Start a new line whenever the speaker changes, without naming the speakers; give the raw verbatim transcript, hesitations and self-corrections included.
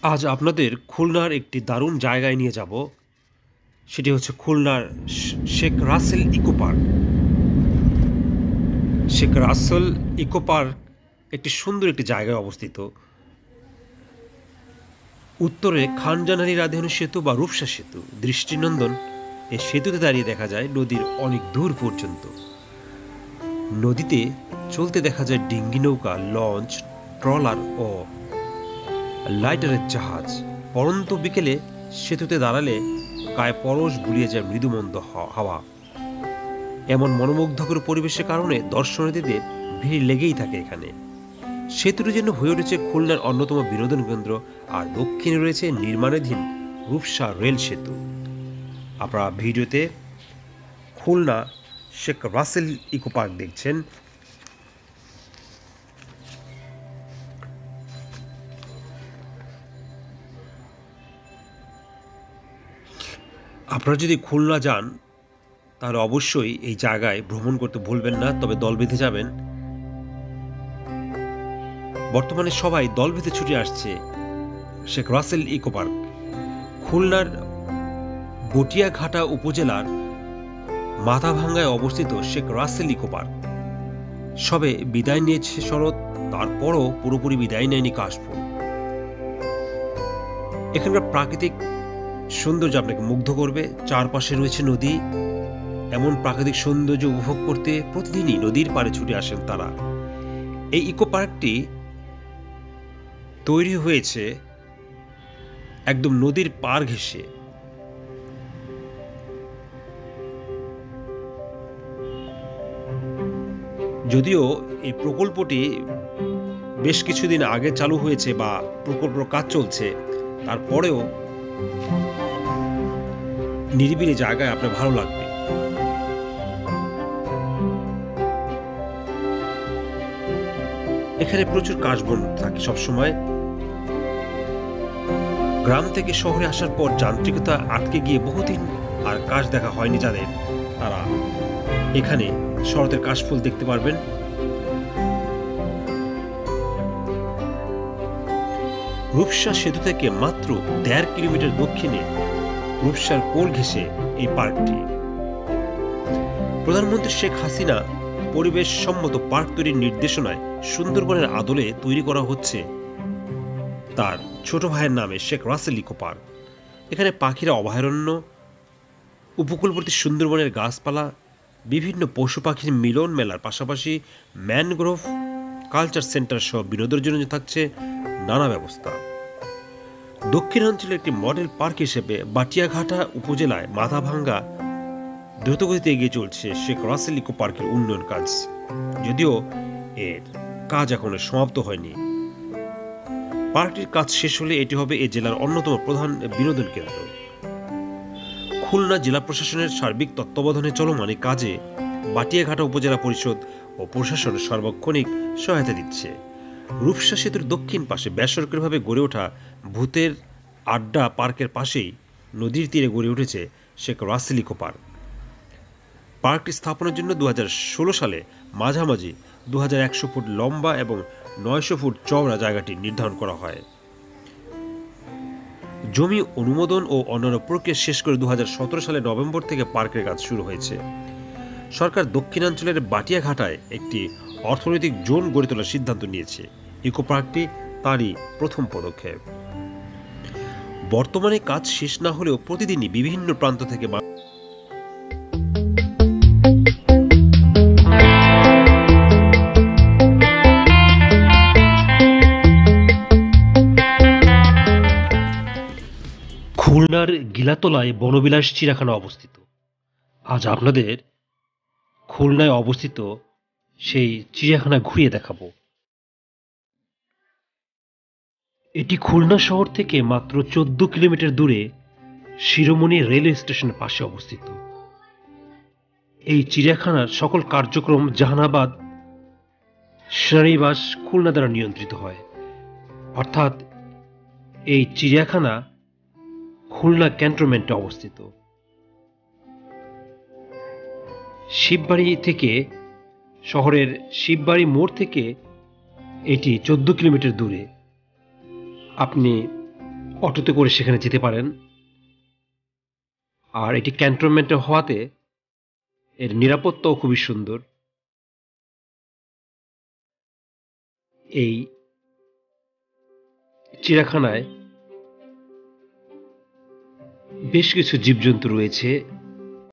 আজ আপনাদের খুলনার একটি দারুণ জায়গায় নিয়ে যাব। সেটি হচ্ছে খুলনার Sheikh Russel eco park. Sheikh Russel eco park একটি সুন্দর একটি জায়গায় অবস্থিত। উত্তরে খানজানানি রাধেনু সেতু বা রূপসা সেতু দৃষ্টিনন্দন। এই সেতুতে দাঁড়িয়ে দেখা যায় নদীর অনেক দূর পর্যন্ত। নদীতে চলতে দেখা যায় ডিঙ্গি নৌকা, লঞ্চ, ট্রলার ও লাইটারের জাহাজ। পরন্ত বিকেলে সেতুতে দাঁড়ালে গায়ে পরশ বুলিয়ে যায় মৃদুমন্দ হাওয়া। এমন মনোমুগ্ধকর পরিবেশের কারণে দর্শনার্থীদের ভিড় লেগেই থাকে এখানে। সেতুটি যেন হয়ে উঠেছে খুলনার অন্যতম বিনোদন কেন্দ্র। আর দক্ষিণে রয়েছে নির্মাণাধীন রূপসা রেল সেতু। আপনারা ভিডিওতে খুলনা শেখ রাসেল ইকো পার্ক দেখছেন। আপনারা যদি খুলনা যান তাহলে অবশ্যই এই জায়গায় ভ্রমণ করতে ভুলবেন না, তবে দল বেঁধে যাবেন। বর্তমানে সবাই দল বেঁধে ছুটে আসছে শেখ রাসেল ইকো পার্ক। খুলনার বটিয়াঘাটা উপজেলার মাথাভাঙ্গায় অবস্থিত শেখ রাসেল ইকো পার্ক। সবে বিদায় নিয়েছে শরৎ, তারপরও পুরোপুরি বিদায় নেয়নি কাশফুল। এখানকার প্রাকৃতিক সৌন্দর্য আপনাকে মুগ্ধ করবে। চারপাশে রয়েছে নদী। এমন প্রাকৃতিক সৌন্দর্য উপভোগ করতে প্রতিদিনই নদীর পাড়ে ছুটে আসেন তারা। এই ইকো পার্কটি তৈরি হয়েছে একদম নদীর পাড় ঘেঁষে। যদিও এই প্রকল্পটি বেশ কিছুদিন আগে চালু হয়েছে বা প্রকল্পের কাজ চলছে, তারপরেও নিরিবিলি জায়গায় আপনার ভালো লাগবে। এখানে প্রচুর কাশবন থাকে সবসময়। গ্রাম থেকে শহরে আসার পর যান্ত্রিকতা আটকে গিয়ে বহুদিন আর কাশ দেখা হয়নি যাদের, তারা এখানে শরতের কাশফুল দেখতে পারবেন। রূপসা সেতু থেকে মাত্র দেড় কিলোমিটার দক্ষিণে রূপসার কোল ঘেঁষে এই পার্কটি। প্রধানমন্ত্রী শেখ হাসিনা পরিবেশ সম্মত পার্ক তৈরির নির্দেশনায় সুন্দরবনের আদলে তৈরি করা হচ্ছে তার ছোট ভাইয়ের নামে শেখ রাসেল ইকো পার্ক। এখানে পাখিরা অভয়ারণ্য, উপকূলবর্তী সুন্দরবনের গাছপালা, বিভিন্ন পশু পাখির মিলন মেলার পাশাপাশি ম্যানগ্রোভ কালচার সেন্টার সহ বিনোদনের জন্য থাকছে নানা ব্যবস্থা। দক্ষিণাঞ্চলের একটি মডেল পার্ক হিসেবে বাটিয়াঘাটা উপজেলায় মাথাভাঙ্গা দ্রুতগতিতে এগিয়ে চলছে শেখ রাসেল ইকো পার্কের উন্নয়ন কাজ। যদিও এর কাজ এখনো সমাপ্ত হয়নি। পার্কটির কাজ শেষ হলে এটি হবে এ জেলার অন্যতম প্রধান বিনোদন কেন্দ্র। খুলনা জেলা প্রশাসনের সার্বিক তত্ত্বাবধানে চলমান এই কাজে বাটিয়াঘাটা উপজেলা পরিষদ ও প্রশাসন সার্বক্ষণিক সহায়তা দিচ্ছে। রূপসা সেতুর দক্ষিণ পাশে বেসরকারিভাবে গড়ে ওঠা ভূতের আড্ডা পার্কের পাশেই নদীর তীরে গড়ে উঠেছে শেখ রাসেল ইকো পার্ক। পার্কটি স্থাপনের জন্য দু হাজার ষোলো সালে মাঝামাঝি দু হাজার একশো ফুট লম্বা এবং নয়শো ফুট চওড়া জায়গাটি নির্ধারণ করা হয়। জমি অনুমোদন ও অন্যান্য প্রক্রিয়া শেষ করে দু হাজার সতেরো সালে নভেম্বর থেকে পার্কের কাজ শুরু হয়েছে। সরকার দক্ষিণাঞ্চলের বাটিয়াঘাটায় একটি অর্থনৈতিক জোন গড়ে তোলার সিদ্ধান্ত নিয়েছে। ইকো পার্কটি তারই প্রথম পদক্ষেপ। বর্তমানে কাজ শেষ না হলেও প্রতিদিনই বিভিন্ন প্রান্ত থেকে খুলনার গিলাতলায় বনবিলাস চিড়িয়াখানা অবস্থিত। আজ আপনাদের খুলনায় অবস্থিত সেই চিড়িয়াখানা ঘুরিয়ে দেখাবো। এটি খুলনা শহর থেকে মাত্র চোদ্দ কিলোমিটার দূরে শিরোমণি রেলওয়ে স্টেশনের পাশে অবস্থিত। এই চিড়িয়াখানার সকল কার্যক্রম জাহানাবাদ সেনানিবাস খুলনা দ্বারা নিয়ন্ত্রিত হয়। অর্থাৎ এই চিড়িয়াখানা খুলনা ক্যান্টনমেন্টে অবস্থিত। শিববাড়ি থেকে শহরের শিববাড়ি মোড় থেকে এটি চোদ্দ কিলোমিটার দূরে। আপনি অটোতে করে সেখানে যেতে পারেন। আর এটি ক্যান্টনমেন্টে হওয়াতে এর নিরাপত্তাও খুবই সুন্দর। এই চিড়িয়াখানায় বেশ কিছু জীবজন্তু রয়েছে